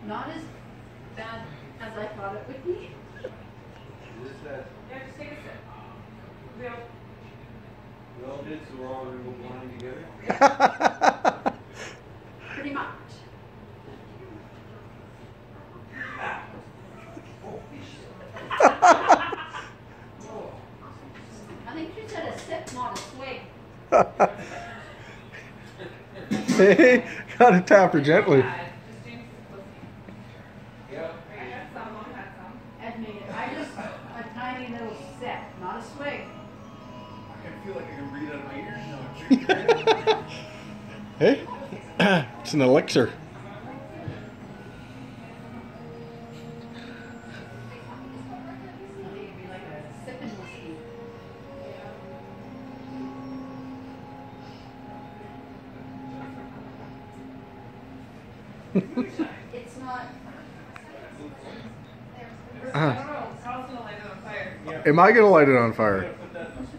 Not as bad as I thought it would be. Yeah, just take a sip. Real. We all did, so we're all going to go blind together. Pretty much. I think you said a sip, not a swig. Hey, gotta tap her gently. Yeah. I had some, Mom had some. Ed made it. I just a tiny little sip, not a swig. I can feel like I can breathe out of my ears now. Hey, it's an elixir. I think it'd be like a sipping whiskey. It's not. I don't know. Carl's gonna light it on fire. Am I gonna light it on fire? Put that in the